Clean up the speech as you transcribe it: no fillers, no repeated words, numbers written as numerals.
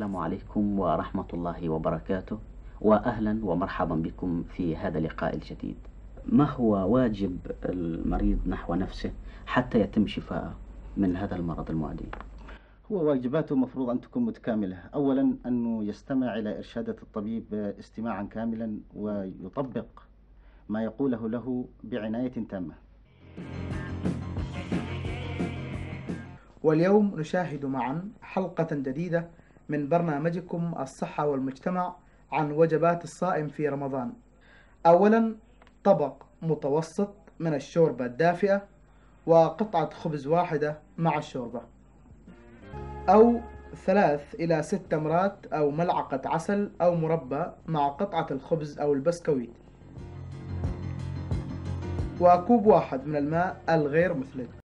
السلام عليكم ورحمة الله وبركاته، وأهلا ومرحبا بكم في هذا اللقاء الجديد. ما هو واجب المريض نحو نفسه حتى يتم شفاءه من هذا المرض المعدي؟ هو واجباته مفروض أن تكون متكاملة. أولا أنه يستمع إلى إرشادات الطبيب استماعا كاملا ويطبق ما يقوله له بعناية تامة. واليوم نشاهد معا حلقة جديدة من برنامجكم الصحة والمجتمع عن وجبات الصائم في رمضان. أولا، طبق متوسط من الشوربة الدافئة وقطعة خبز واحدة مع الشوربة، أو 3 إلى 6 تمرات أو ملعقة عسل أو مربى مع قطعة الخبز أو البسكويت، وكوب واحد من الماء الغير مثلج.